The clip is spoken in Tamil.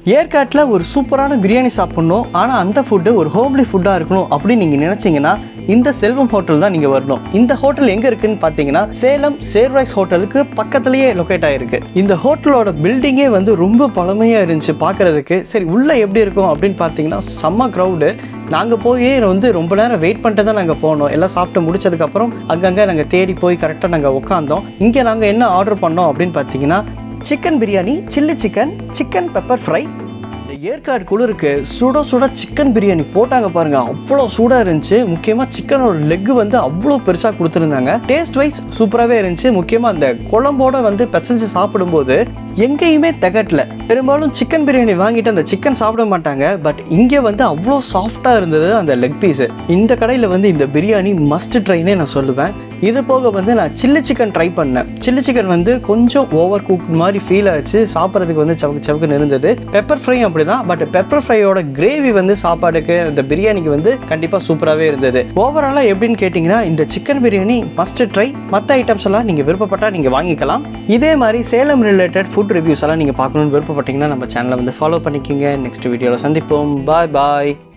ஏற்காட்டில் ஒரு சூப்பரான பிரியாணி சாப்பிட்ணும், ஆனால் அந்த ஃபுட்டு ஒரு ஹோம்லி ஃபுட்டாக இருக்கணும் அப்படின்னு நீங்கள் நினச்சிங்கன்னா இந்த செல்வம் ஹோட்டல் தான் நீங்கள் வரணும். இந்த ஹோட்டல் எங்கே இருக்குன்னு பார்த்தீங்கன்னா சேலம் சேர்வைஸ் ஹோட்டலுக்கு பக்கத்துலேயே லொக்கேட் ஆகிருக்கு. இந்த ஹோட்டலோட பில்டிங்கே வந்து ரொம்ப பழமையாக இருந்துச்சு பார்க்குறதுக்கு. சரி, உள்ளே எப்படி இருக்கும் அப்படின்னு பார்த்தீங்கன்னா செம்ம க்ரௌடு. நாங்கள் போய் வந்து ரொம்ப நேரம் வெயிட் பண்ணிட்டு தான் நாங்கள் போனோம். எல்லாம் சாப்பிட்டு முடிச்சதுக்கப்புறம் அங்கங்கே நாங்கள் தேடி போய் கரெக்டாக நாங்கள் உட்காந்தோம். இங்கே நாங்கள் என்ன ஆர்டர் பண்ணோம் அப்படின்னு பார்த்தீங்கன்னா chicken biryani, chilli chicken, chicken pepper fry. Yercaud குளிருக்கு சுட சுட சிக்கன் பிரியாணி போட்டாங்க பாருங்கள், அவ்வளோ சூடாக இருந்துச்சு. முக்கியமாக சிக்கனோட லெக்கு வந்து அவ்வளோ பெருசாக கொடுத்துருந்தாங்க. டேஸ்ட் வைஸ் சூப்பராகவே இருந்துச்சு. முக்கியமாக அந்த குழம்போட வந்து பிசைஞ்சு சாப்பிடும்போது எங்கேயுமே திகட்டல. பெரும்பாலும் சிக்கன் பிரியாணி வாங்கிட்டு அந்த சிக்கன் சாப்பிட மாட்டாங்க, பட் இங்கே வந்து அவ்வளோ சாஃப்டாக இருந்தது அந்த லெக் பீஸு. இந்த கடையில் வந்து இந்த பிரியாணி மஸ்ட் ட்ரைனே நான் சொல்லுவேன். இது போக வந்து நான் சில்லி சிக்கன் ட்ரை பண்ணேன். சில்லி சிக்கன் வந்து கொஞ்சம் ஓவர் குக் மாதிரி ஃபீல் ஆச்சு, சாப்பிட்றதுக்கு வந்து சவுக்கு சவுக்குன்னு இருந்தது. பெப்பர் ஃப்ரையும் அப்படி தான், பட் பெப்பர் ஃப்ரையோட கிரேவி வந்து சாப்பாடுக்கு இந்த பிரியாணிக்கு வந்து கண்டிப்பாக சூப்பராகவே இருந்தது. ஓவராலாக எப்படின்னு கேட்டிங்கன்னா இந்த சிக்கன் பிரியாணி மஸ்ட் ட்ரை. மற்ற ஐட்டம்ஸ் எல்லாம் நீங்கள் விருப்பப்பட்டால் நீங்கள் வாங்கிக்கலாம். இதே மாதிரி சேலம் ரிலேட்டட் ஃபுட் ரிவ்யூஸ் எல்லாம் நீங்கள் பார்க்கணுன்னு விருப்பப்பட்டீங்கன்னா நம்ம சேனலை வந்து ஃபாலோ பண்ணிக்கோங்க. நெக்ஸ்ட் வீடியோவில் சந்திப்போம். பாய் பாய்.